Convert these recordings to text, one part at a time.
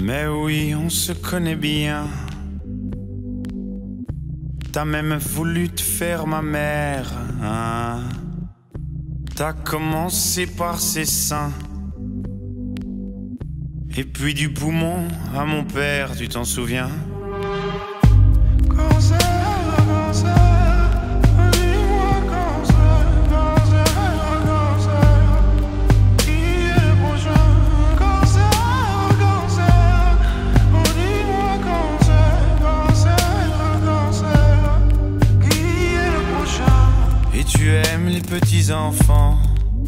Mais oui, on se connaît bien. T'as même voulu te faire ma mère, hein? T'as commencé par ses seins, et puis du poumon à mon père, tu t'en souviens? Cancer, cancer, dis-moi cancer, cancer, cancer, qui est le prochain? Cancer, cancer, oh dis-moi cancer, cancer, cancer, qui est le prochain? Et tu aimes les petits enfants.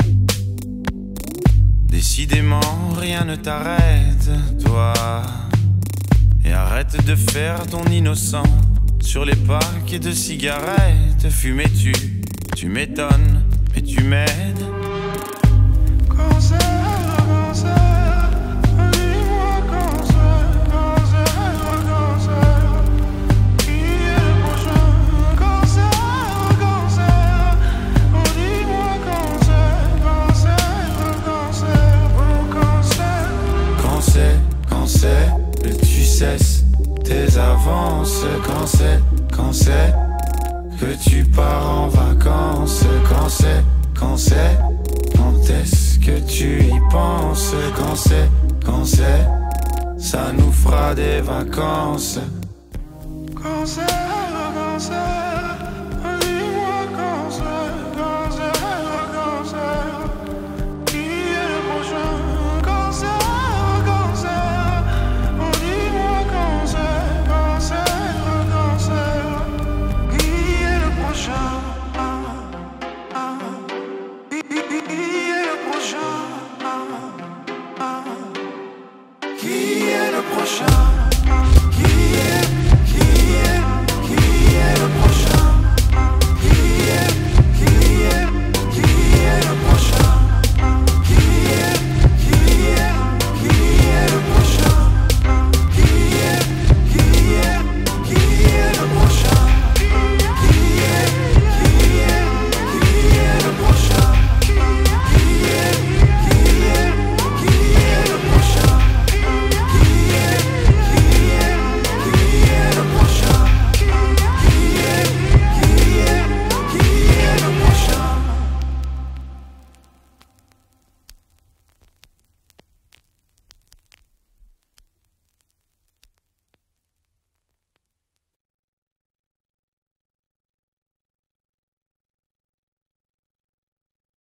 Décidément, rien ne t'arrête, toi. Et arrête de faire ton innocent sur les paquets de cigarettes. Fumais-tu, tu m'étonnes, mais tu m'aides. Cancer, cancer, dis-moi cancer, cancer, cancer, qui est le prochain? Cancer, cancer, oh dis-moi cancer, cancer, cancer, oh cancer. Quand c'est que tu cesses tes avances, quand c'est que tu pars en vacances, quand est-ce que tu y penses, quand c'est, ça nous fera des vacances. Cancer, cancer.